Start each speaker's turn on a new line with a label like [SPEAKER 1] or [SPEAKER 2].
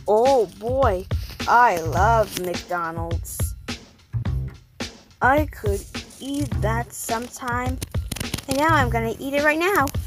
[SPEAKER 1] Oh boy, I love McDonald's. I could eat that sometime, and now I'm gonna eat it right now.